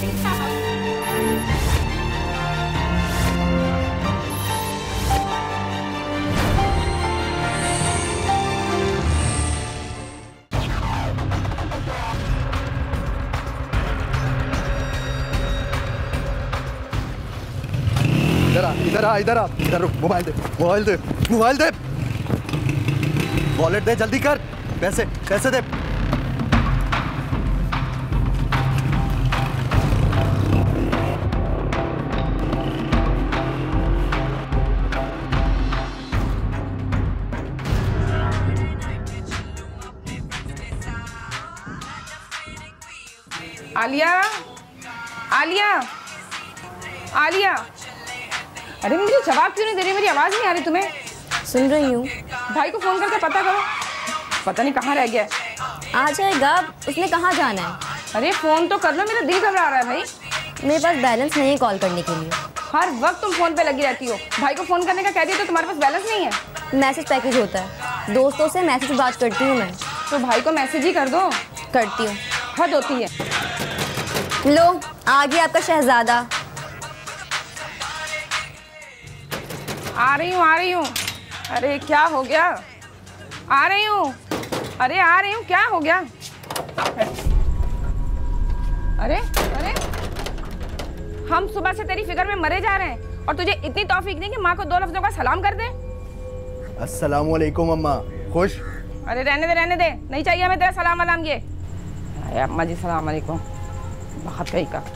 इधर आ, इधर रुक। मोबाइल दे, मोबाइल दे, मोबाइल दे। वॉलेट दे, जल्दी कर। पैसे पैसे दे। आलिया, आलिया, आलिया, अरे मुझे जवाब क्यों नहीं दे रही? मेरी आवाज नहीं आ रही तुम्हें? सुन रही हूँ। भाई को फोन करके पता करो, पता नहीं कहाँ रह गया। आ जाएगा, उसने कहाँ जाना है? अरे फोन तो कर लो, मेरा दिल घबरा रहा है भाई। मेरे पास बैलेंस नहीं है कॉल करने के लिए। हर वक्त तुम फोन पे लगी रहती हो। भाई को फोन करने का कह दिया तो तुम्हारे पास बैलेंस नहीं है? मैसेज पैकेज होता है, दोस्तों से मैसेज बात करती हूँ मैं। तो भाई को मैसेज ही कर दो। करती हूँ। हद होती है। लो आ गया आपका शहजादा। आ रही हूँ, आ रही हूँ। अरे क्या हो गया? आ रही हूँ, अरे आ रही हूँ। क्या हो गया? अरे अरे, हम सुबह से तेरी फिक्र में मरे जा रहे हैं और तुझे इतनी तौफीक नहीं कि माँ को 2 लफ्जों का सलाम कर दे। अस्सलाम वालेकुम अम्मा। खुश? अरे रहने दे, रहने दे, नहीं चाहिए हमें तेरा सलाम वलाम। ये अम्मा जी सलाम वालेकुम। बहुत कही का।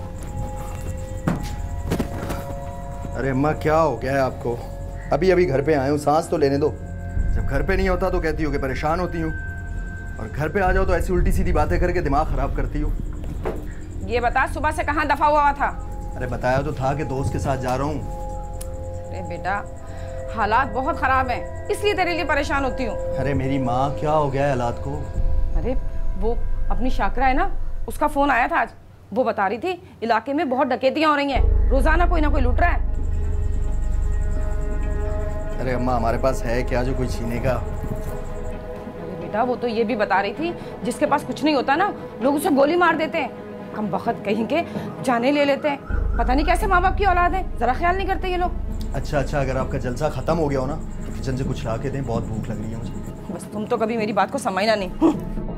अरे अम्मा क्या हो गया है आपको? अभी अभी घर पे आए हूँ, सांस तो लेने दो। जब घर पे नहीं होता तो कहती हो कि परेशान होती हूँ, और घर पे आ जाओ तो ऐसी उल्टी सीधी बातें करके दिमाग खराब करती हो। ये बता, सुबह से कहाँ दफा हुआ था? अरे बताया तो था कि दोस्त के साथ जा रहा हूँ। अरे बेटा, हालात बहुत खराब हैं, इसलिए तेरे लिए परेशान होती हूँ। अरे मेरी माँ, क्या हो गया है हालात को? अरे वो अपनी शाकरा है ना, उसका फोन आया था आज। वो बता रही थी इलाके में बहुत डकैतियां हो रही हैं, रोजाना कोई ना कोई लूट रहा है। अरे अम्मा, हमारे पास है क्या जो कोई छीनेगा? अरे बेटा, वो तो ये भी बता रही थी जिसके पास कुछ नहीं होता ना, लोग उसे गोली मार देते हैं। कम वक्त कहीं के जाने ले लेते हैं। पता नहीं कैसे माँ बाप की औलाद है, जरा ख्याल नहीं करते ये लोग। अच्छा, अगर आपका जलसा खत्म हो गया हो ना तो किचन से कुछ ला के दें, बहुत भूख लग रही है मुझे। बस तुम तो कभी मेरी बात को समझना नहीं।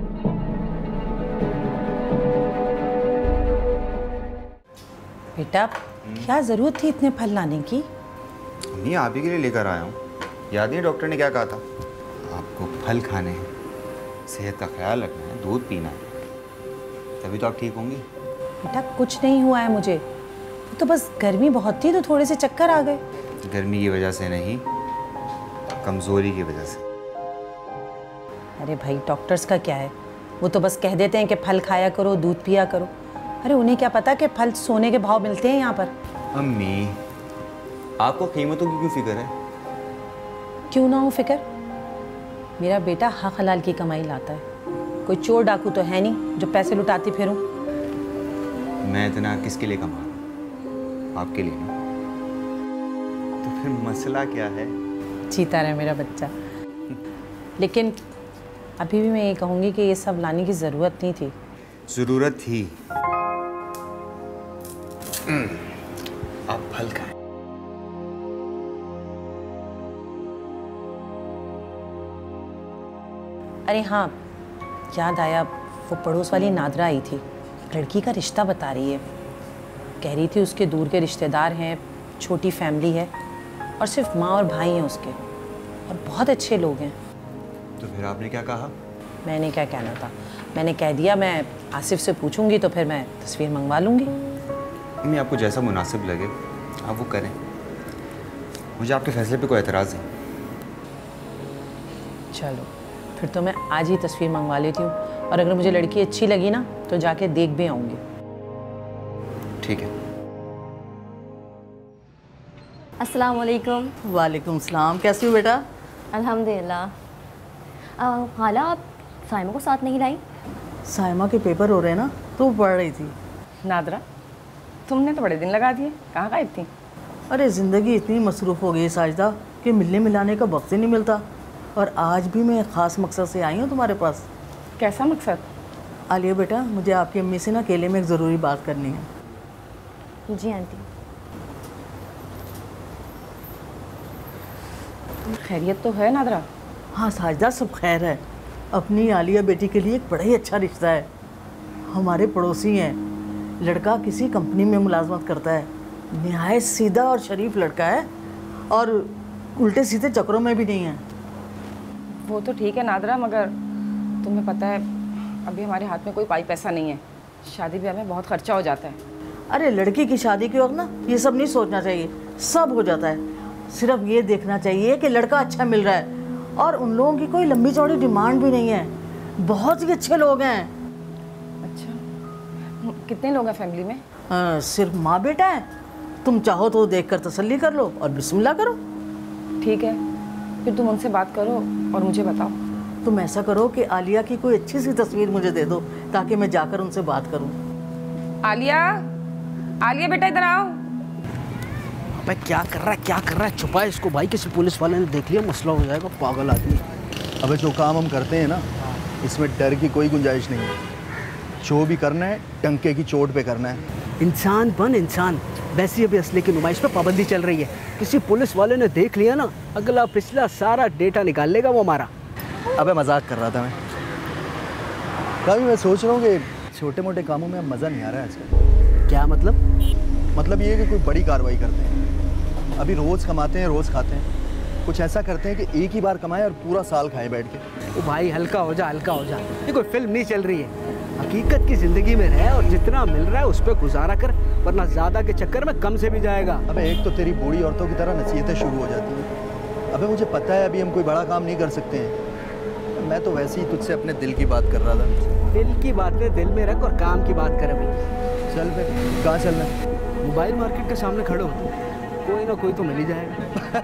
बेटा, क्या जरूरत थी इतने फल लाने की? नहीं, आप ही के लिए लेकर आया हूँ। याद नहीं डॉक्टर ने क्या कहा था? आपको फल खाने हैं, सेहत का ख्याल रखना है, दूध पीना है, तभी तो आप ठीक होंगी। बेटा कुछ नहीं हुआ है मुझे, तो बस गर्मी बहुत थी तो थोड़े से चक्कर आ गए। गर्मी की वजह से नहीं, कमजोरी की वजह से। अरे भाई, डॉक्टर्स का क्या है, वो तो बस कह देते हैं कि फल खाया करो, दूध पिया करो। अरे उन्हें क्या पता कि फल सोने के भाव मिलते हैं यहाँ पर। अम्मी, आपको कीमतों की क्यों फिक्र है? क्यों ना हो फिक्र, मेरा बेटा हक हलाल की कमाई लाता है, कोई चोर डाकू तो है नहीं जो पैसे लुटाती फिरूं। मैं इतना किसके लिए कमा रहा हूँ? आपके लिए ना। तो फिर मसला क्या है? जीता रहे मेरा बच्चा। लेकिन अभी भी मैं ये कहूँगी कि ये सब लाने की ज़रूरत नहीं थी। ज़रूरत थी। आप फल खाएं। अरे हाँ, याद आया, वो पड़ोस वाली नादरा आई थी, लड़की का रिश्ता बता रही है। कह रही थी उसके दूर के रिश्तेदार हैं, छोटी फैमिली है और सिर्फ माँ और भाई हैं उसके, और बहुत अच्छे लोग हैं। तो फिर आपने क्या कहा? मैंने क्या कहना था, मैंने कह दिया मैं आसिफ से पूछूंगी तो फिर मैं तस्वीर मंगवा लूँगी। मैं आपको जैसा मुनासिब लगे आप वो करें, मुझे आपके फैसले पे कोई एतराज़ नहीं। चलो फिर तो मैं आज ही तस्वीर मंगवा लेती हूँ, और अगर मुझे लड़की अच्छी लगी ना तो जाके देख भी आऊँगी। ठीक है। अस्सलाम वालेकुम। वालेकुम सलाम। कैसी हो बेटा? अल्हम्दुलिल्लाह। खाला, आप साइमा को साथ नहीं लाई? साइमा के पेपर हो रहे हैं ना, तो वो पढ़ रही थी। नादरा, तुमने तो बड़े दिन लगा दिए, कहाँ गायब थी? अरे ज़िंदगी इतनी मसरूफ़ हो गई है साजिदा कि मिलने मिलाने का वक्त ही नहीं मिलता। और आज भी मैं ख़ास मकसद से आई हूँ तुम्हारे पास। कैसा मकसद? आलिया बेटा, मुझे आपकी अम्मी से ना अकेले में एक ज़रूरी बात करनी है। जी आंटी। खैरियत तो है नादरा? हाँ साजदा, सब खैर है। अपनी आलिया बेटी के लिए एक बड़ा ही अच्छा रिश्ता है। हमारे पड़ोसी हैं, लड़का किसी कंपनी में मुलाजमत करता है, निहायत सीधा और शरीफ लड़का है, और उल्टे सीधे चक्करों में भी नहीं है। वो तो ठीक है नादरा, मगर तुम्हें पता है अभी हमारे हाथ में कोई पाई पैसा नहीं है। शादी ब्याह में बहुत खर्चा हो जाता है। अरे लड़की की शादी के वक्त ना ये सब नहीं सोचना चाहिए, सब हो जाता है। सिर्फ ये देखना चाहिए कि लड़का अच्छा मिल रहा है, और उन लोगों की कोई लंबी चौड़ी डिमांड भी नहीं है, बहुत ही अच्छे लोग हैं। अच्छा, कितने लोग हैं फैमिली में? सिर्फ माँ बेटा है। तुम चाहो तो देखकर तसल्ली कर लो और बिस्मिल्लाह करो। ठीक है, फिर तुम उनसे बात करो और मुझे बताओ। तुम ऐसा करो कि आलिया की कोई अच्छी सी तस्वीर मुझे दे दो, ताकि मैं जाकर उनसे बात करूं। आलिया, आलिया बेटा इधर आओ। भाई क्या कर रहा है? छुपा है इसको भाई, किसी पुलिस वाले ने देख लिया मसला हो जाएगा, पागल आदमी। अबे जो काम हम करते हैं ना, इसमें डर की कोई गुंजाइश नहीं है। जो भी करना है टंके की चोट पे करना है। इंसान बन इंसान। वैसे अभी असले की नुमाइश पे पाबंदी चल रही है, किसी पुलिस वाले ने देख लिया ना, अगला पिछला सारा डेटा निकाल लेगा वो हमारा। अबे मजाक कर रहा था मैं। कभी मैं सोच रहा हूँ कि छोटे मोटे कामों में अब मज़ा नहीं आ रहा है आजकल। क्या मतलब? मतलब ये कि कोई बड़ी कार्रवाई करते हैं। अभी रोज़ कमाते हैं, रोज़ खाते हैं। कुछ ऐसा करते हैं कि एक ही बार कमाएं और पूरा साल खाएं बैठ के। तो भाई हल्का हो जा, हल्का हो जा। ये कोई फिल्म नहीं चल रही है। हकीकत की ज़िंदगी में रह और जितना मिल रहा है उस पर गुजारा कर, वरना ज़्यादा के चक्कर में कम से भी जाएगा। अबे एक तो तेरी बूढ़ी औरतों की तरह नसीहतें शुरू हो जाती हैं। अबे मुझे पता है अभी हम कोई बड़ा काम नहीं कर सकते हैं। मैं तो वैसे ही तुझसे अपने दिल की बात कर रहा था। दिल की बातें दिल में रख और काम की बात कर। अभी चल फिर, कहाँ चलना है? मोबाइल मार्केट के सामने खड़े हो, कोई ना कोई तो मिल ही जाएगा।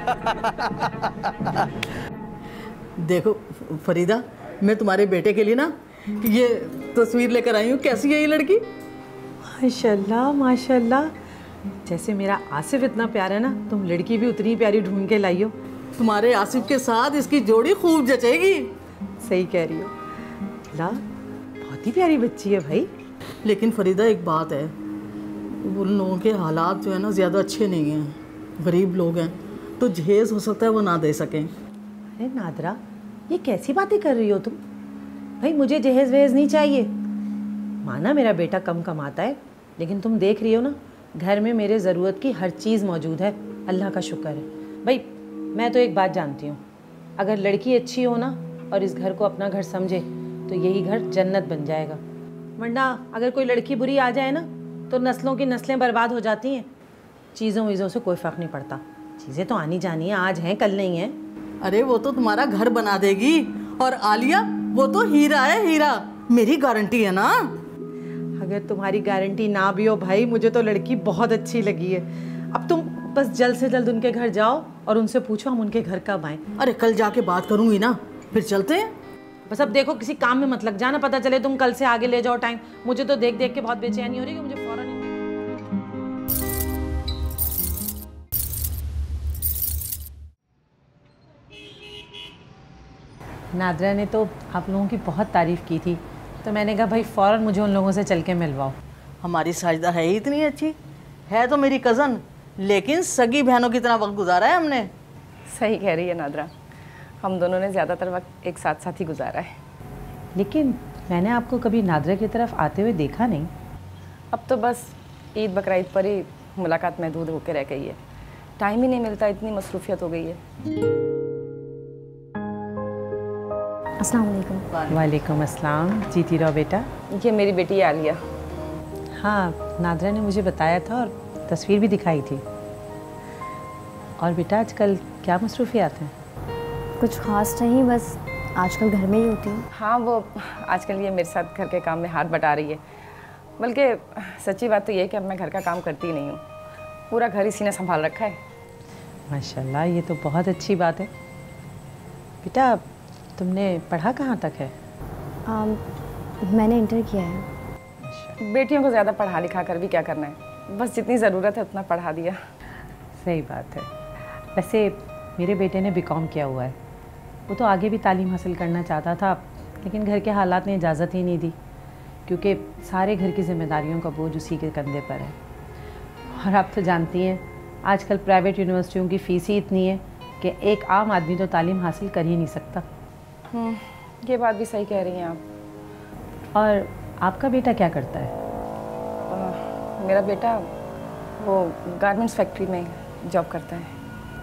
देखो फरीदा, मैं तुम्हारे बेटे के लिए ना ये तस्वीर लेकर आई हूँ। कैसी है ये लड़की? माशाल्लाह माशाल्लाह, जैसे मेरा आसिफ इतना प्यारा है ना, तुम लड़की भी उतनी प्यारी ढूंढ के लाई हो। तुम्हारे आसिफ के साथ इसकी जोड़ी खूब जचेगी। सही कह रही हो। ला, बहुत ही प्यारी बच्ची है भाई। लेकिन फरीदा एक बात है, उन लोगों के हालात जो है ना ज़्यादा अच्छे नहीं हैं, गरीब लोग हैं, तो जहेज हो सकता है वो ना दे सकें। अरे नादरा, ये कैसी बातें कर रही हो तुम? भाई मुझे जहेज वहेज नहीं चाहिए। माना मेरा बेटा कम कमाता है, लेकिन तुम देख रही हो ना, घर में मेरे ज़रूरत की हर चीज़ मौजूद है, अल्लाह का शुक्र है। भाई मैं तो एक बात जानती हूँ, अगर लड़की अच्छी हो ना और इस घर को अपना घर समझे तो यही घर जन्नत बन जाएगा। वरना अगर कोई लड़की बुरी आ जाए ना तो नस्लों की नस्लें बर्बाद हो जाती हैं। चीज़ों वीज़ों से कोई फ़र्क नहीं पड़ता, चीज़ें तो आनी जानी है, आज हैं कल नहीं है। अरे वो तो तुम्हारा घर बना देगी, और आलिया वो तो हीरा है, हीरा। मेरी गारंटी है ना। अगर तुम्हारी गारंटी ना भी हो भाई, मुझे तो लड़की बहुत अच्छी लगी है। अब तुम बस जल्द से जल्द उनके घर जाओ और उनसे पूछो हम उनके घर कब आएँ। अरे कल जाके बात करूंगी ना, फिर चलते हैं। बस अब देखो किसी काम में मत लग जाना, पता चले तुम कल से आगे ले जाओ टाइम। मुझे तो देख देख के बहुत बेचैनी हो रही है, मुझे फौरन। नादरा ने तो आप लोगों की बहुत तारीफ़ की थी, तो मैंने कहा भाई फ़ौरन मुझे उन लोगों से चल के मिलवाओ। हमारी साजदा है ही इतनी अच्छी, है तो मेरी कज़न, लेकिन सगी बहनों की तरह वक्त गुजारा है हमने। सही कह रही है नादरा, हम दोनों ने ज़्यादातर वक्त एक साथ साथ ही गुजारा है। लेकिन मैंने आपको कभी नादरा की तरफ आते हुए देखा नहीं। अब तो बस ईद बकरा ईद पर ही मुलाकात महदूद होकर रह गई है, टाइम ही नहीं मिलता, इतनी मसरूफियत हो गई है। अस्सलाम वालेकुम। वालेकुम अस्सलाम। जीती रहो बेटा। ये मेरी बेटी आलिया। हाँ, नादरा ने मुझे बताया था और तस्वीर भी दिखाई थी। और बेटा आजकल क्या मसरूफियात हैं? कुछ खास नहीं, बस आजकल घर में ही होती हूँ। हाँ, वो आजकल ये मेरे साथ घर के काम में हाथ बटा रही है। बल्कि सच्ची बात तो ये है कि अब मैं घर का काम करती ही नहीं हूँ, पूरा घर इसी ने संभाल रखा है। माशाल्लाह, ये तो बहुत अच्छी बात है। बेटा तुमने पढ़ा कहाँ तक है? मैंने इंटर किया है। बेटियों को ज़्यादा पढ़ा लिखा कर भी क्या करना है, बस जितनी ज़रूरत है उतना पढ़ा दिया। सही बात है। वैसे मेरे बेटे ने बीकॉम किया हुआ है, वो तो आगे भी तालीम हासिल करना चाहता था, लेकिन घर के हालात ने इजाज़त ही नहीं दी। क्योंकि सारे घर की जिम्मेदारियों का बोझ उसी के कंधे पर है। और आप तो जानती हैं आजकल प्राइवेट यूनिवर्सिटियों की फ़ीस ही इतनी है कि एक आम आदमी तो तालीम हासिल कर ही नहीं सकता। ये बात भी सही कह रही हैं आप। और आपका बेटा क्या करता है? मेरा बेटा वो गारमेंट्स फैक्ट्री में जॉब करता है।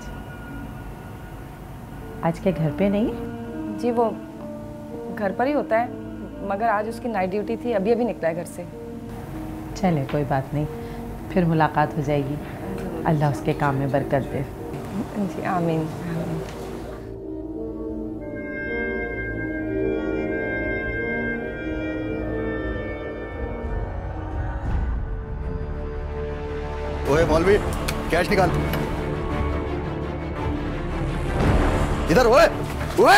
आज के घर पे नहीं? जी वो घर पर ही होता है, मगर आज उसकी नाइट ड्यूटी थी, अभी अभी निकला है घर से। चले कोई बात नहीं, फिर मुलाकात हो जाएगी। अल्लाह उसके काम में बरकत दे। जी आमीन आमीन। ओए मौलवी, कैश निकाल। इधर ओए ओए।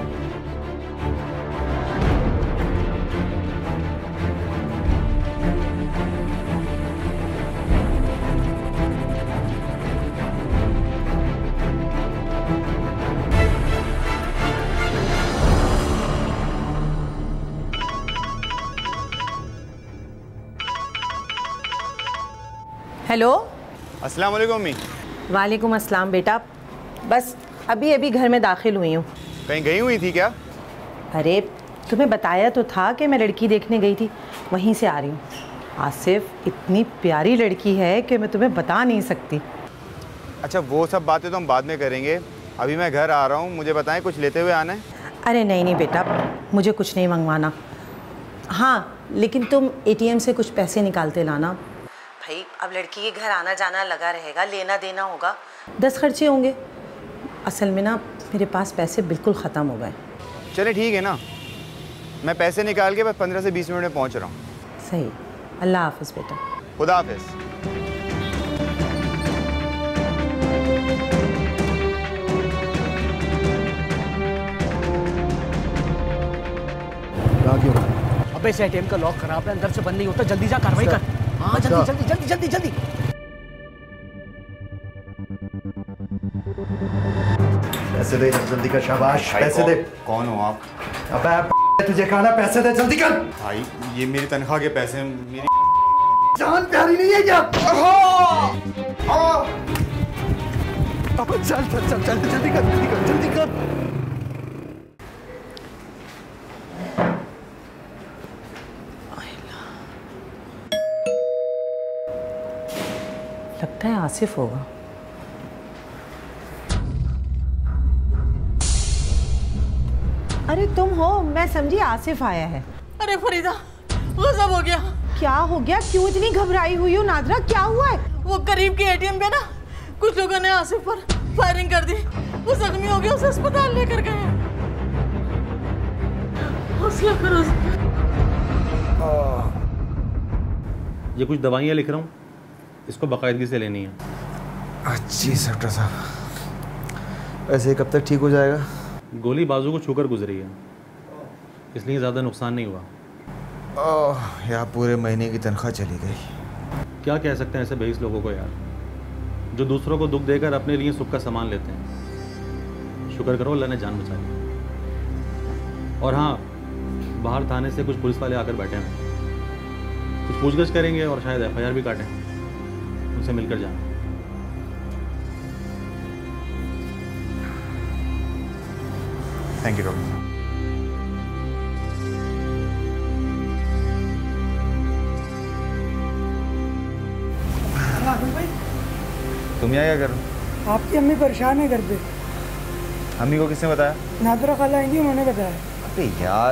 हेलो। अस्सलाम वालेकुम अम्मी। वालेकुम अस्सलाम बेटा, बस अभी अभी घर में दाखिल हुई हूँ। कहीं गई हुई थी क्या? अरे तुम्हें बताया तो था कि मैं लड़की देखने गई थी, वहीं से आ रही हूँ। आसिफ इतनी प्यारी लड़की है कि मैं तुम्हें बता नहीं सकती। अच्छा वो सब बातें तो हम बाद में करेंगे, अभी मैं घर आ रहा हूँ, मुझे बताएं कुछ लेते हुए आना है? अरे नहीं नहीं बेटा, मुझे कुछ नहीं मंगवाना। हाँ लेकिन तुम ATM से कुछ पैसे निकालते लाना भाई, अब लड़की के घर आना जाना लगा रहेगा, लेना देना होगा, 10 खर्चे होंगे। असल में ना मेरे पास पैसे बिल्कुल ख़त्म हो गए। चले ठीक है ना, मैं पैसे निकाल के बस 15 से 20 मिनट में पहुंच रहा हूँ। सही, अल्लाह हाफ़िज़ बेटा। खुदा हाफिज़। अबे इस ATM का लॉक खराब है, अंदर से बंद नहीं होता, जल्दी जा कार्रवाई कर। हाँ जल्दी जल्दी जल्दी जल्दी जल्दी। पैसे दे जल्दी कर, शाबाश पैसे दे। कौन हो आप? अबे तुझे कहा ना पैसे दे, जल्दी कर। भाई ये मेरी तनख्वाह के पैसे, मेरी जान प्यारी नहीं है क्या? अब चल चल चल चल जल्दी कर जल्दी कर जल्दी कर। लगता है आसिफ होगा। अरे तुम हो, मैं समझी आसिफ आया है। अरे फरीदा, गजब हो गया। क्या हो गया? क्यों इतनी घबराई हुई हो नादरा? क्या हुआ है? वो करीब के ATM पे ना कुछ लोगों ने आसिफ पर फायरिंग कर दी, वो जख्मी हो गया, उसे अस्पताल लेकर गए। हौसला करो। ये कुछ दवाइयाँ लिख रहा हूँ, इसको बाकायदगी से लेनी है। अच्छी डॉक्टर साहब, ऐसे कब तक ठीक हो जाएगा? गोली बाजू को छूकर गुजरी है, इसलिए ज़्यादा नुकसान नहीं हुआ। यार पूरे महीने की तनख्वाह चली गई। क्या कह सकते हैं ऐसे बेइस लोगों को यार, जो दूसरों को दुख देकर अपने लिए सुख का सामान लेते हैं। शुक्र करो अल्लाह ने जान बचा ली। और हाँ, बाहर थाने से कुछ पुलिस वाले आकर बैठे हैं, कुछ पूछगछ करेंगे और शायद FIR भी काटें। उनसे मिलकर जाना। Thank you doctor. राहुल भाई, तुम यहाँ क्या कर रहे हो? आपकी अम्मी परेशान है घर पे। अम्मी को किसने बताया? नादरा खाला आएंगी, उन्होंने बताया। अबे यार।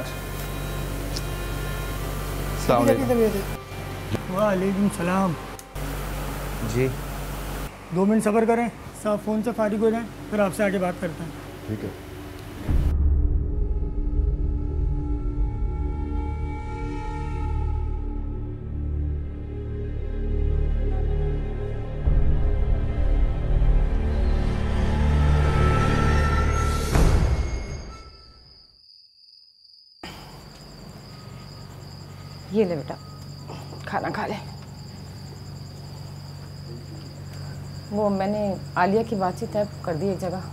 अस्सलाम वालेकुम। वालेकुम सलाम। जी 2 मिनट सब्र करें, साहब फ़ोन से फारिग हो जाएं, फिर आपसे आगे बात करते हैं। ठीक है। ये ले बेटा, खाना खा ले। वो मैंने आलिया की बातचीत तय कर दी एक जगह।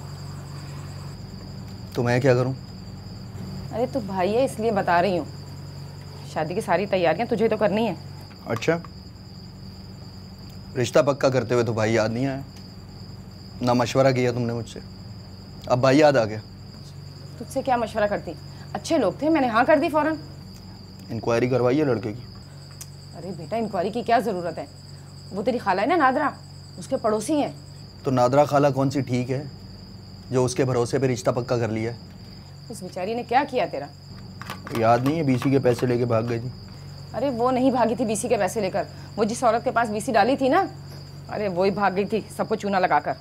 तो मैं क्या करूं? अरे तू भाई है इसलिए बता रही हूँ। शादी की सारी तैयारियां तुझे तो करनी है। अच्छा, रिश्ता पक्का करते हुए तो भाई याद नहीं आया, ना मशवरा किया तुमने मुझसे, अब भाई याद आ गया। तुझसे क्या मशवरा करती, अच्छे लोग थे, मैंने हाँ कर दी फ़ौरन। इंक्वायरी करवाई है लड़के की? अरे बेटा, इंक्वायरी की क्या ज़रूरत है, वो तेरी खाला है ना नादरा, उसके पड़ोसी हैं। तो नादरा खाला कौन सी ठीक है जो उसके भरोसे पे रिश्ता पक्का कर लिया है? उस बेचारी ने क्या किया तेरा? याद नहीं है, बीसी के पैसे लेके भाग गई थी। अरे वो नहीं भागी थी बीसी के पैसे लेकर, वो जिस औरत के पास बीसी डाली थी ना, अरे वही भाग गई थी सबको चूना लगाकर।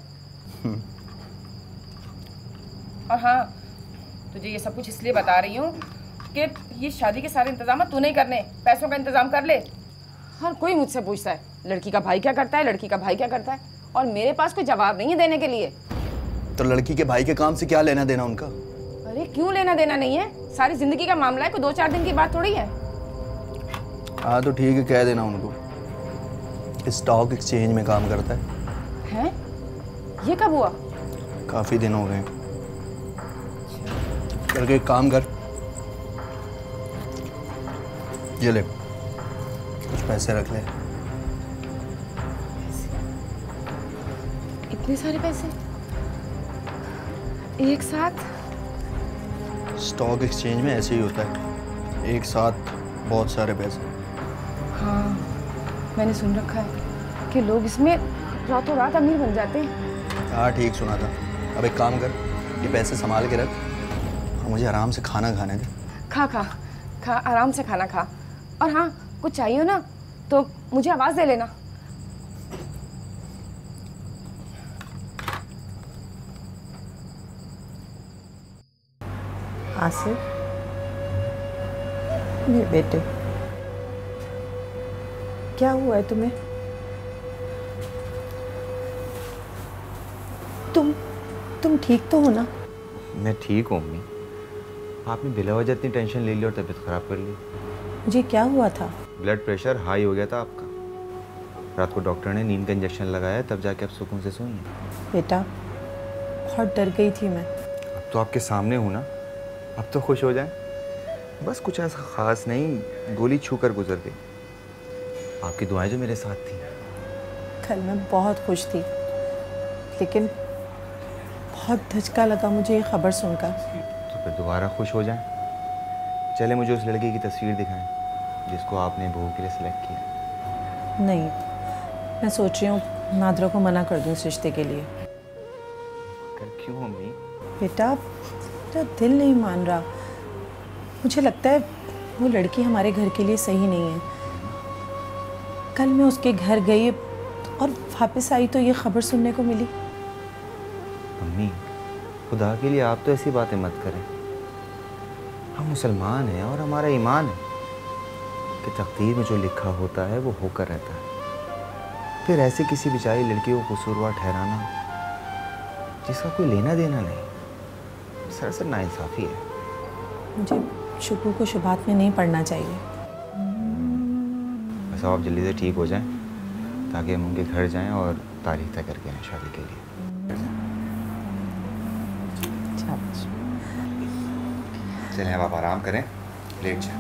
और हाँ, तुझे ये सब कुछ इसलिए बता रही हूँ कि ये शादी के सारे इंतजाम तू नहीं करने, पैसों का इंतजाम कर ले। हर कोई मुझसे पूछता है लड़की का भाई क्या करता है, लड़की का भाई क्या करता है, और मेरे पास कोई जवाब नहीं है देने के लिए। तो लड़की के भाई के काम से क्या लेना देना उनका? अरे क्यों लेना देना नहीं है, सारी जिंदगी का मामला है, कोई 2-4 दिन की बात थोड़ी है। हाँ तो ठीक है, कह देना उनको स्टॉक एक्सचेंज में काम करता है। हैं? ये कब हुआ? काफ़ी दिन हो गए। करके एक काम कर, ये ले कुछ पैसे रख ले। इतने सारे पैसे एक साथ? स्टॉक एक्सचेंज में ऐसे ही होता है, एक साथ बहुत सारे पैसे। हाँ, मैंने सुन रखा है कि लोग इसमें रातों रात अमीर बन जाते हैं। हाँ ठीक सुना था। अब एक काम कर, ये पैसे संभाल के रख और मुझे आराम से खाना खाने दे। खा आराम से खाना खा। और हाँ, कुछ चाहिए हो ना तो मुझे आवाज़ दे लेना। आसिफ, मेरे बेटे, क्या हुआ है तुम्हें? तुम ठीक तो हो ना? मैं ठीक हूँ अम्मी। आपने बिला वजह इतनी टेंशन ले ली और तबीयत ख़राब कर ली। मुझे क्या हुआ था? ब्लड प्रेशर हाई हो गया था आपका। रात को डॉक्टर ने नींद का इंजेक्शन लगाया, तब जाके आप सुकून से सोई हैं। बेटा, बहुत डर गई थी मैं। अब तो आपके सामने हूँ ना, अब तो खुश हो जाएं। बस कुछ ऐसा ख़ास नहीं, गोली छू कर गुजर गई। आपकी दुआएं जो मेरे साथ थी। कल मैं बहुत खुश थी, लेकिन बहुत धचका लगा मुझे ये खबर सुनकर। तो फिर दोबारा खुश हो जाएं। चले मुझे उस लड़के की तस्वीर दिखाएं जिसको आपने बहू के लिए सिलेक्ट किया। नहीं, मैं सोच रही हूँ नादरा को मना कर दूँ इस रिश्ते के लिए। क्यों अम्मी? बेटा, मेरा दिल नहीं मान रहा। मुझे लगता है वो लड़की हमारे घर के लिए सही नहीं है। कल मैं उसके घर गई और वापस आई तो ये खबर सुनने को मिली। अम्मी, खुदा के लिए आप तो ऐसी बातें मत करें। हम मुसलमान हैं और हमारा ईमान है कि तकदीर में जो लिखा होता है वो होकर रहता है। फिर ऐसे किसी बेचारी लड़की को कसूरवार ठहराना जिसका कोई लेना देना नहीं, सरासर नाइंसाफ़ी है। मुझे शुक्र को शुभात में नहीं पढ़ना चाहिए। बस आप जल्दी से ठीक हो जाएं ताकि हम उनके घर जाएं और तारीख तय करके आएं शादी के लिए। चलें, अब आप आराम करें, लेट जाएं।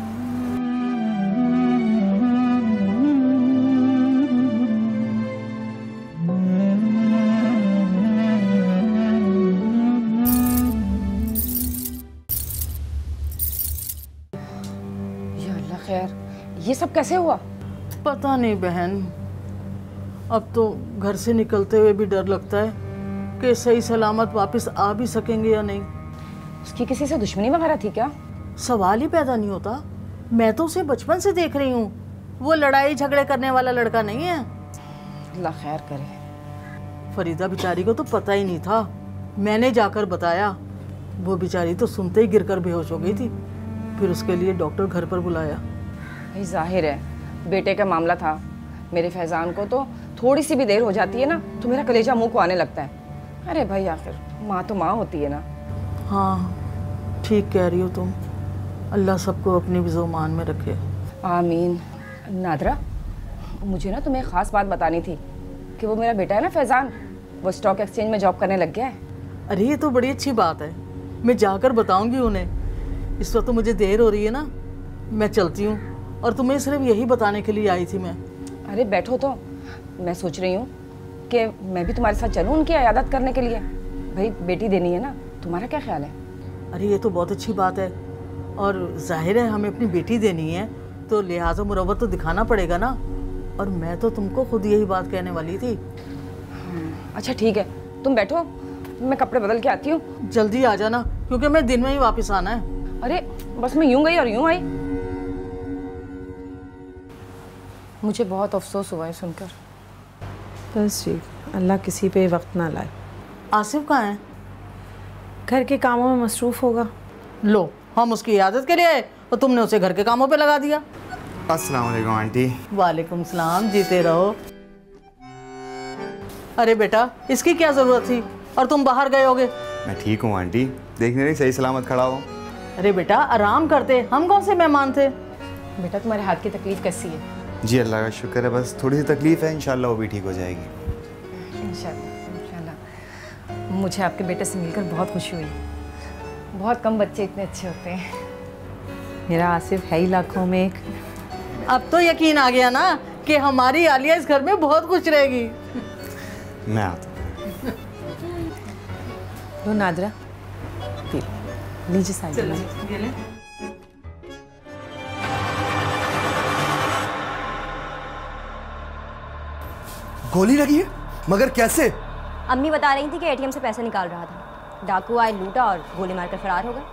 या अल्लाह खैर, ये सब कैसे हुआ? पता नहीं बहन, अब तो घर से निकलते हुए भी डर लगता है कि सही सलामत वापस आ भी सकेंगे या नहीं। उसकी किसी से दुश्मनी वगैरह थी क्या? सवाल ही पैदा नहीं होता। मैं तो उसे बचपन से देख रही हूँ, वो लड़ाई झगड़े करने वाला लड़का नहीं है। अल्लाह खैर करे। फरीदा बेचारी को तो पता ही नहीं था, मैंने जाकर बताया। वो बेचारी तो सुनते ही गिरकर बेहोश हो गई थी। फिर उसके लिए डॉक्टर घर पर बुलाया। भाई जाहिर है बेटे का मामला था। मेरे फैजान को तो थोड़ी सी भी देर हो जाती है ना तो मेरा कलेजा मुंह को आने लगता है। अरे भाई आखिर माँ तो माँ होती है ना। हाँ ठीक कह रही हो तुम। अल्लाह सबको अपनी विज़ो-मान में रखे। आमीन। नादरा, मुझे ना तुम्हें ख़ास बात बतानी थी कि वो मेरा बेटा है ना फैज़ान, वो स्टॉक एक्सचेंज में जॉब करने लग गया है। अरे ये तो बड़ी अच्छी बात है, मैं जाकर बताऊंगी उन्हें। इस वक्त तो मुझे देर हो रही है ना, मैं चलती हूँ। और तुम्हें सिर्फ यही बताने के लिए आई थी मैं। अरे बैठो तो, मैं सोच रही हूँ कि मैं भी तुम्हारे साथ चलूँ उनकी इयादत करने के लिए। भाई बेटी देनी है ना, तुम्हारा क्या ख्याल है? अरे ये तो बहुत अच्छी बात है, और जाहिर है हमें अपनी बेटी देनी है तो लिहाजा मुरव्वत तो दिखाना पड़ेगा ना। और मैं तो तुमको खुद यही बात कहने वाली थी। अच्छा ठीक है, तुम बैठो, मैं कपड़े बदल के आती हूँ। जल्दी आ जाना क्योंकि मैं दिन में ही वापस आना है। अरे बस मैं यूं गई और यूं आई। मुझे बहुत अफसोस हुआ है सुनकर। बस ठीक, अल्लाह किसी पे वक्त ना लाए। आसिफ कहाँ है? घर के कामों में मसरूफ़ होगा। लो, हम उसकी इजाज़त के लिए आए और तुमने उसे घर के कामों पे लगा दिया। अस्सलाम वालेकुम आंटी। वालेकुम सलाम, जीते रहो। अरे बेटा, इसकी क्या ज़रूरत थी और तुम बाहर गए होगे? मैं ठीक हूँ आंटी, देखने रही सही सलामत खड़ा हो। अरे बेटा आराम करते, हम कौन से मेहमान थे। बेटा तुम्हारे हाथ की तकलीफ कैसी है? जी अल्लाह का शुक्र है, बस थोड़ी सी तकलीफ़ है, इंशाल्लाह वो भी ठीक हो जाएगी। इंशाल्लाह। मुझे आपके बेटे से मिलकर बहुत खुशी हुई। बहुत कम बच्चे इतने अच्छे होते हैं। मेरा आसिफ है ही लाखों में एक। अब तो यकीन आ गया ना कि हमारी आलिया इस घर में बहुत खुश रहेगी। मैं आता हूँ। लो नादरा, पी लीजिए साइड। गोली लगी है? मगर कैसे? अम्मी बता रही थी कि एटीएम से पैसे निकाल रहा था, डाकू आए, लूटा और गोली मारकर फरार हो गए।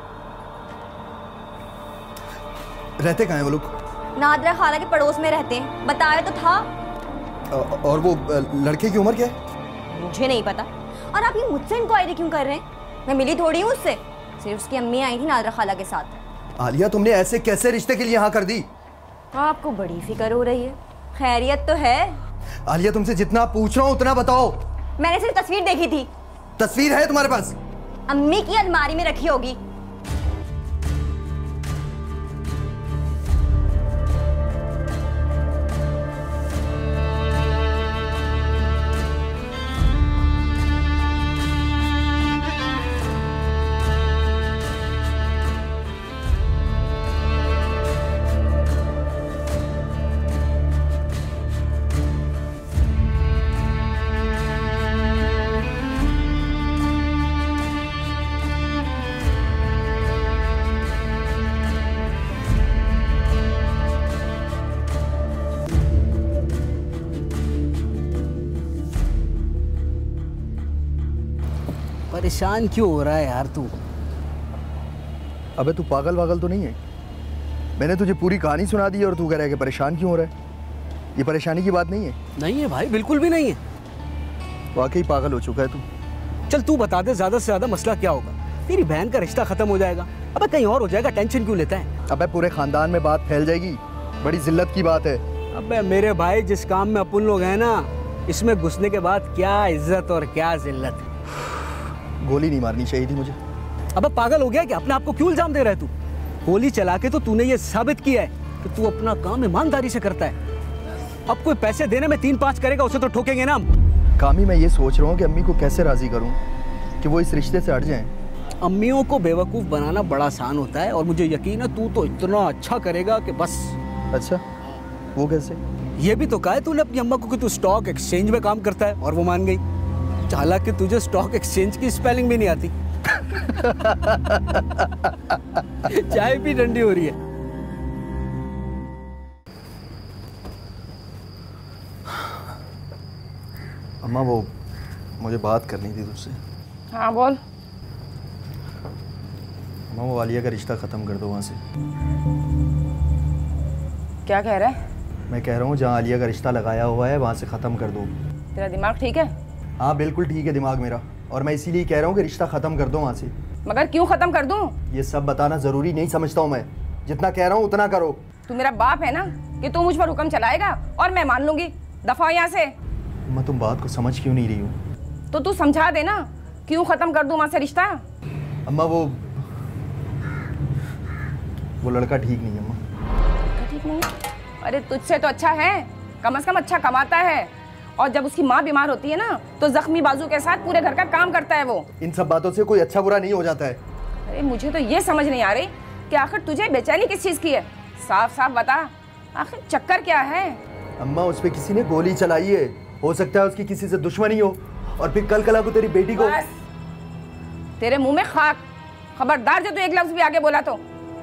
रहते कहाँ हैं वो लोग? नादरा खाला के पड़ोस में रहते हैं, बताया तो था। और वो लड़के की उम्र क्या है? मुझे नहीं पता। और आप ये मुझसे इंक्वायरी क्यों कर रहे हैं? मैं मिली थोड़ी हूँ उससे, सिर्फ उसकी अम्मी आई थी नादरा खाला के साथ। आलिया, तुमने ऐसे कैसे रिश्ते के लिए हाँ कर दी? आपको बड़ी फिक्र हो रही है, खैरियत तो है? आलिया, तुमसे जितना पूछ रहा हूँ उतना बताओ। मैंने सिर्फ तस्वीर देखी थी। तस्वीर है तुम्हारे पास? अम्मी की अलमारी में रखी होगी। परेशान क्यों हो रहा है यार तू? अबे तू पागल वागल तो नहीं है? मैंने तुझे पूरी कहानी सुना दी और तू कह रहा है कि परेशान क्यों हो रहा है? ये परेशानी की बात नहीं है। नहीं है भाई, बिल्कुल भी नहीं है। वाकई पागल हो चुका है तू। चल तू बता दे, ज्यादा से ज्यादा मसला क्या होगा? तेरी बहन का रिश्ता खत्म हो जाएगा। अबे कहीं और हो जाएगा, टेंशन क्यों लेता है? अबे पूरे खानदान में बात फैल जाएगी, बड़ी जिल्लत की बात है। अबे मेरे भाई, जिस काम में अपन लोग हैं ना, इसमें घुसने के बाद क्या इज्जत और क्या जिल्लत है। गोली नहीं मारनी चाहिए थी मुझे। अबे पागल हो गया क्या? अपने आप को क्यों इल्जाम दे रहा है तू? गोली चला के तो तूने ये साबित किया है कि तू अपना काम ईमानदारी से करता है। अब कोई पैसे देने में 3-5 करेगा, उसे तो ठोकेंगे ना हम। कामी, मैं ये सोच रहा हूँ कि अम्मी को कैसे राजी करूँ कि वो इस रिश्ते से हट जाएं। अम्मियों को बेवकूफ़ बनाना बड़ा आसान होता है, और मुझे यकीन है तू तो इतना अच्छा करेगा कि बस। अच्छा, वो कैसे? ये भी तो कहा है तूने अपनी अम्मा को कि तू स्टॉक एक्सचेंज में काम करता है, और वो मान गई। हालांकि तुझे स्टॉक एक्सचेंज की स्पेलिंग भी नहीं आती। चाय भी ठंडी हो रही है। अम्मा, वो मुझे बात करनी थी तुझसे। हाँ बोल। अम्मा, वो आलिया का रिश्ता ख़त्म कर दो वहाँ से। क्या कह रहा है? मैं कह रहा हूँ जहाँ आलिया का रिश्ता लगाया हुआ है वहाँ से ख़त्म कर दो। तेरा दिमाग ठीक है? हाँ बिल्कुल ठीक है दिमाग मेरा, और मैं इसीलिए कह रहा हूँ कि रिश्ता ख़त्म कर दो वहाँ से। मगर क्यों ख़त्म कर दूँ? ये सब बताना ज़रूरी नहीं समझता हूँ मैं। जितना कह रहा हूँ उतना करो। तू मेरा बाप है ना कि तू मुझ पर हुक्म चलाएगा और मैं मान लूंगी? दफा यहाँ से। मैं तुम बात को समझ क्यों नहीं रही हूँ? तो तू समझा दे ना, क्यों ख़त्म कर दूँ वहाँ से रिश्ता? अम्मा, वो लड़का ठीक नहीं है अम्मा। लड़का ठीक नहीं है? अरे तुझसे तो अच्छा है, कम से कम अच्छा कमाता है, और जब उसकी माँ बीमार होती है ना तो जख्मी बाजू के साथ पूरे घर का काम करता है वो। इन सब बातों से कोई अच्छा बुरा नहीं हो जाता है। अरे मुझे तो ये समझ नहीं आ रही कि आखिर तुझे बेचैनी किस चीज़ की है? साफ साफ बता, आखिर चक्कर क्या है? अम्मा उस पे किसी ने गोली चलाई है, हो सकता है उसकी किसी से दुश्मनी हो, और फिर कल कला को तेरी बेटी को। बस, तेरे मुंह में खाक, खबरदार जो तू एक लफ्ज भी आगे बोला तो।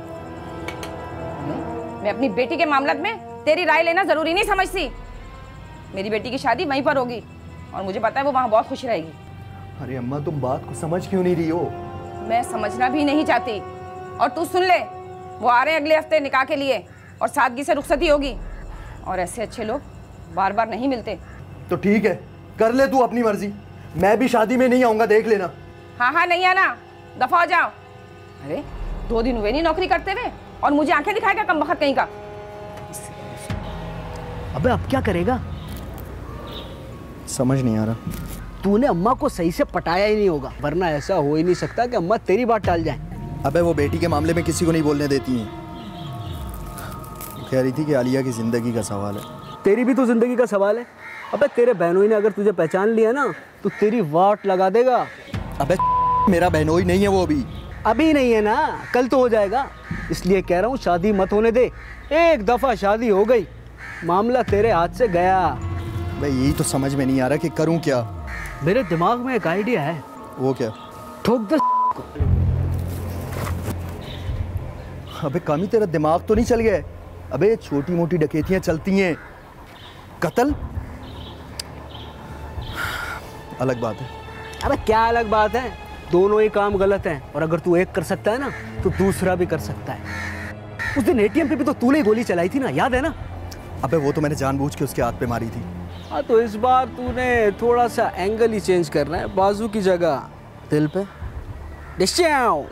मैं अपनी बेटी के मामले में तेरी राय लेना जरूरी नहीं समझती। मेरी बेटी की शादी वहीं पर होगी और मुझे पता है वो वहां बहुत खुश रहेगी। अरे अम्मा तुम बात को समझ क्यों नहीं रही हो? मैं समझना भी नहीं चाहती। और तू सुन ले, वो आ रहे हैं अगले हफ्ते निकाह के लिए और सादगी से रुखसती होगी, और ऐसे अच्छे लोग बार बार नहीं मिलते। तो ठीक है, कर ले तू अपनी मर्जी, मैं भी शादी में नहीं आऊंगा, देख लेना। हाँ हाँ नहीं आना, दफा हो जाओ। अरे 2 दिन हुए नहीं नौकरी करते हुए और मुझे आंखें दिखाएगा कम वक्त कहीं का। अबे अब क्या करेगा? समझ नहीं आ रहा। तूने अम्मा को सही से पटाया ही नहीं होगा, वरना ऐसा हो ही नहीं सकता कि अम्मा तेरी बात टाल जाए। अबे वो बेटी के मामले में किसी को नहीं बोलने देती हैं। कह रही थी कि आलिया की जिंदगी का सवाल है। तेरी भी तो जिंदगी का सवाल है। अबे तेरे बहनोई ने अगर तुझे पहचान लिया ना तो तेरी वाट लगा देगा। अबे मेरा बहनोई नहीं है वो, अभी नहीं है ना, कल तो हो जाएगा। इसलिए कह रहा हूँ शादी मत होने दे। एक दफा शादी हो गई, मामला तेरे हाथ से गया। भाई यही तो समझ में नहीं आ रहा कि करूँ क्या। मेरे दिमाग में एक आइडिया है। वो क्या? ठोक दे। अबे कामी तेरा दिमाग तो नहीं चल गया है? अबे छोटी मोटी डकैतियां चलती हैं, कत्ल अलग बात है। अबे क्या अलग बात है? दोनों ही काम गलत हैं, और अगर तू एक कर सकता है ना तो दूसरा भी कर सकता है। उस दिन एटीएम पे भी तो तूने ही गोली चलाई थी ना, याद है ना? अबे वो तो मैंने जानबूझ के उसके हाथ पे मारी थी। हाँ तो इस बार तूने थोड़ा सा एंगल ही चेंज करना है, बाजू की जगह दिल पे। डिस्चाओ।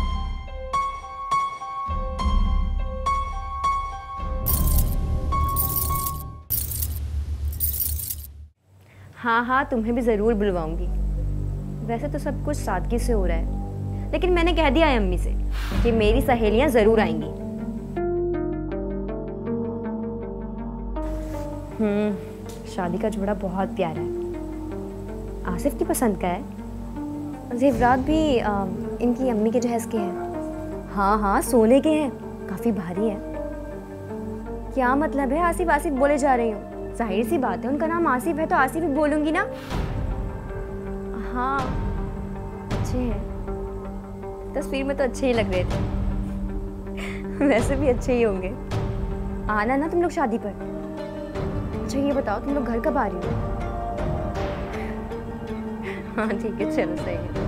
हाँ हाँ तुम्हें भी ज़रूर बुलवाऊंगी। वैसे तो सब कुछ सादगी से हो रहा है, लेकिन मैंने कह दिया है अम्मी से कि मेरी सहेलियां ज़रूर आएंगी। शादी का जोड़ा बहुत प्यारा है, आसिफ की पसंद का है। जेवरात भी इनकी अम्मी के जहेज के हैं। हाँ हाँ सोने के हैं, काफ़ी भारी है। क्या मतलब है आसिफ आसिफ बोले जा रही हूँ? जाहिर सी बात है, उनका नाम आसिफ है तो आसिफ ही बोलूंगी ना। हाँ अच्छे हैं, तस्वीर में तो अच्छे ही लग रहे थे। वैसे भी अच्छे ही होंगे। आना ना तुम लोग शादी पर। अच्छा ये बताओ तुम लोग घर कब आ रही हो? हाँ ठीक है, चलो सही है।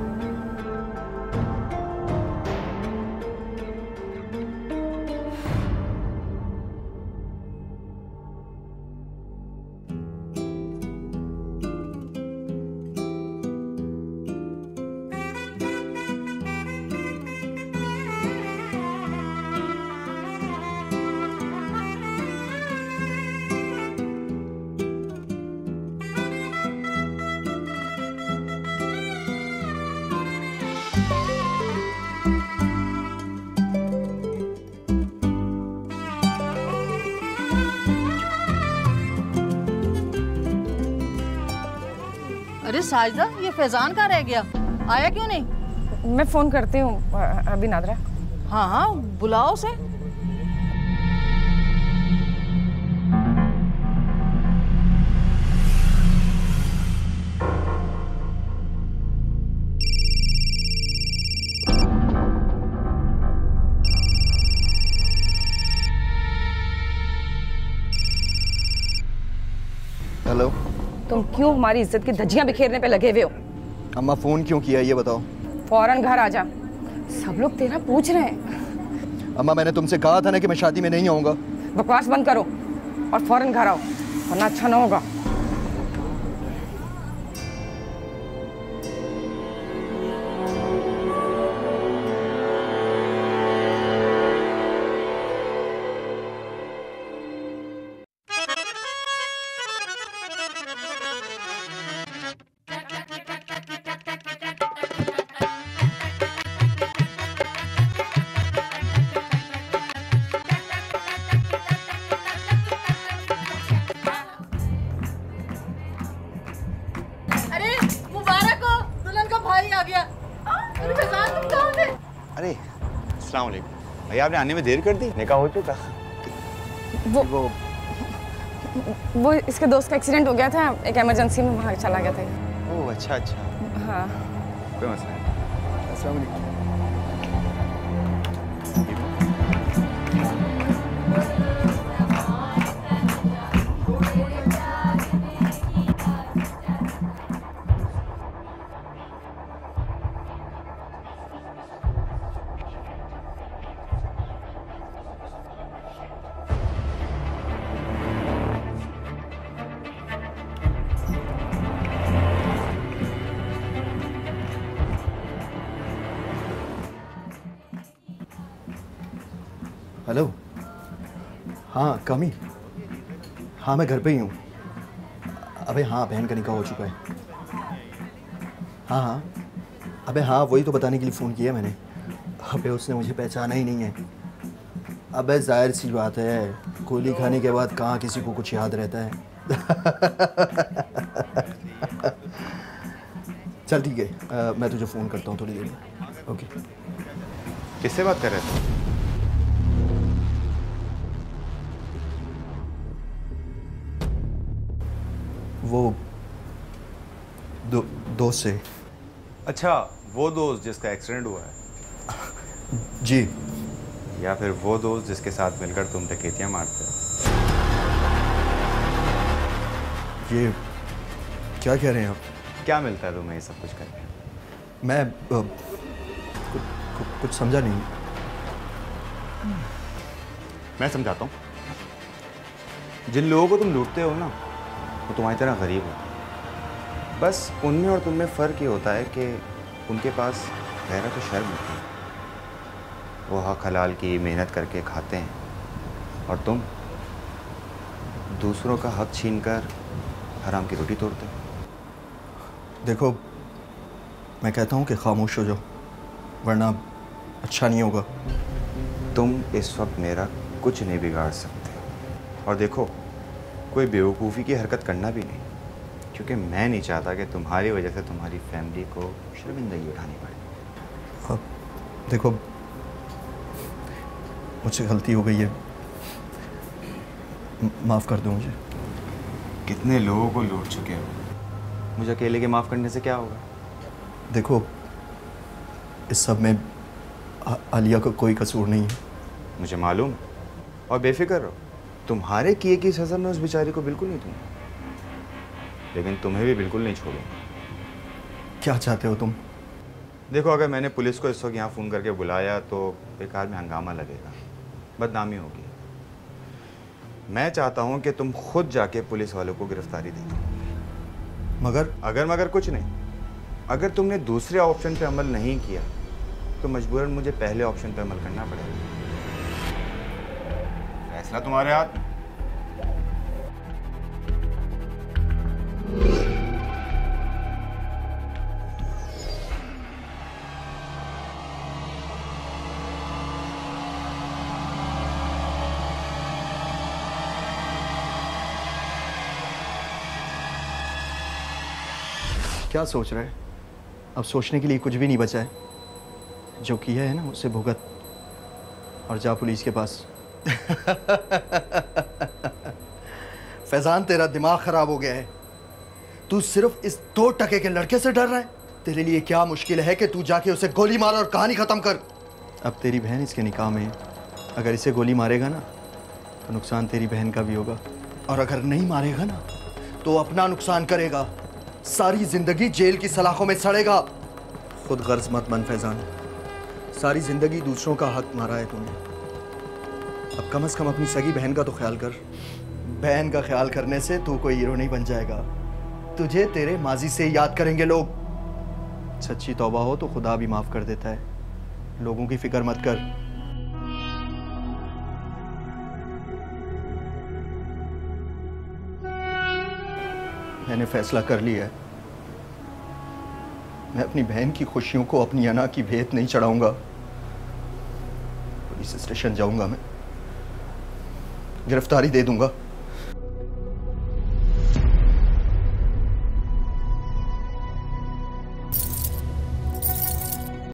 अरे साजिदा, ये फैजान कहाँ रह गया? आया क्यों नहीं? मैं फोन करती हूँ अभी नादरा। हाँ हाँ बुलाओ उसे। हेलो। तुम क्यों हमारी इज्जत की धज्जियां बिखेरने पे लगे हुए हो? अम्मा फोन क्यों किया ये बताओ। फौरन घर आ जा, सब लोग तेरा पूछ रहे हैं। अम्मा मैंने तुमसे कहा था ना कि मैं शादी में नहीं आऊंगा। बकवास बंद करो और फौरन घर आओ, वरना अच्छा ना होगा। अरे अस्सलाम वालेकुम। भैया आपने आने में देर कर दी, निकाह हो चुका। वो इसके दोस्त का एक्सीडेंट हो गया था, एक इमरजेंसी में वहाँ चला गया था। ओह अच्छा अच्छा, हाँ कोई मसला नहीं। अस्सलाम वालेकुम। हेलो, हाँ कामी, हाँ मैं घर पे ही हूँ। अबे हाँ, बहन का निकाह हो चुका है। हाँ हाँ, अबे हाँ वही तो बताने के लिए फ़ोन किया मैंने। अबे उसने मुझे पहचाना ही नहीं है। अबे जाहिर सी बात है, गोली खाने के बाद कहाँ किसी को कुछ याद रहता है। चल ठीक है, मैं तुझे फ़ोन करता हूँ थोड़ी देर में। ओके। किससे बात कर रहे थे? वो दोस्त से। अच्छा, वो दोस्त जिसका एक्सीडेंट हुआ है? जी। या फिर वो दोस्त जिसके साथ मिलकर तुम डकैतियां मारते हो? ये क्या कह रहे हैं आप? क्या मिलता है तुम्हें ये सब कुछ करके? मैं कुछ समझा नहीं। मैं समझाता हूँ। जिन लोगों को तुम लूटते हो ना, वो तुम्हारी तरह गरीब हो। बस उनमें और तुम में फ़र्क ये होता है कि उनके पास गैरत और शर्म होती है। वो हक हलाल की मेहनत करके खाते हैं, और तुम दूसरों का हक छीनकर हराम की रोटी तोड़ते हो। देखो, मैं कहता हूँ कि खामोश हो जाओ, वरना अच्छा नहीं होगा। तुम इस वक्त मेरा कुछ नहीं बिगाड़ सकते, और देखो, कोई बेवकूफ़ी की हरकत करना भी नहीं, क्योंकि मैं नहीं चाहता कि तुम्हारी वजह से तुम्हारी फैमिली को शर्मिंदगी उठानी पड़े। देखो, मुझसे गलती हो गई है, माफ़ कर दो मुझे। कितने लोगों को लूट चुके हो, मुझे अकेले के माफ़ करने से क्या होगा? देखो, इस सब में आलिया का कोई कसूर नहीं है। मुझे मालूम, और बेफिक्र रहो, तुम्हारे किए की सज़ा मैं उस बेचारी को बिल्कुल नहीं दूंगा, लेकिन तुम्हें भी बिल्कुल नहीं छोड़ूंगा। क्या चाहते हो तुम? देखो, अगर मैंने पुलिस को इस वक्त यहाँ फ़ोन करके बुलाया तो बेकार में हंगामा लगेगा, बदनामी होगी। मैं चाहता हूँ कि तुम खुद जाके पुलिस वालों को गिरफ्तारी दे दो। मगर कुछ नहीं। अगर तुमने दूसरे ऑप्शन पे अमल नहीं किया तो मजबूरन मुझे पहले ऑप्शन पे अमल करना पड़ेगा। फैसला तुम्हारे हाथ में। क्या सोच रहे हैं? अब सोचने के लिए कुछ भी नहीं बचा है। जो किया है ना, उससे भुगत और जा पुलिस के पास। फैजान, तेरा दिमाग खराब हो गया है। तू सिर्फ इस 2 टके के लड़के से डर रहा है? तेरे लिए क्या मुश्किल है कि तू जाके उसे गोली मार और कहानी खत्म कर। अब तेरी बहन इसके निकाह में है। अगर इसे गोली मारेगा ना तो नुकसान तेरी बहन का भी होगा, और अगर नहीं मारेगा ना तो अपना नुकसान करेगा। सारी जिंदगी जेल की सलाखों में सड़ेगा। खुद गर्ज मत बन फैजान, सारी जिंदगी दूसरों का हक मारा है तूने। अब कम से कम अपनी सगी बहन का तो ख्याल कर। बहन का ख्याल करने से तू कोई हीरो नहीं बन जाएगा। तुझे तेरे माजी से याद करेंगे लोग। सच्ची तौबा हो तो खुदा भी माफ कर देता है। लोगों की फिक्र मत कर। मैंने फैसला कर लिया है। मैं अपनी बहन की खुशियों को अपनी अना की भेंट नहीं चढ़ाऊंगा। पुलिस स्टेशन जाऊंगा, मैं गिरफ्तारी दे दूंगा।